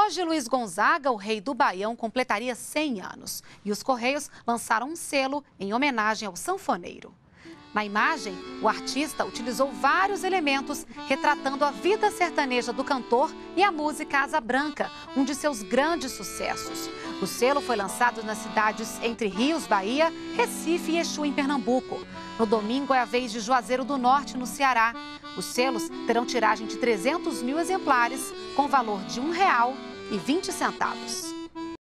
Hoje, Luiz Gonzaga, o rei do Baião, completaria 100 anos. E os Correios lançaram um selo em homenagem ao sanfoneiro. Na imagem, o artista utilizou vários elementos retratando a vida sertaneja do cantor e a música Asa Branca, um de seus grandes sucessos. O selo foi lançado nas cidades Entre Rios, Bahia, Recife e Exu, em Pernambuco. No domingo é a vez de Juazeiro do Norte, no Ceará. Os selos terão tiragem de 300 mil exemplares, com valor de R$ 1,20.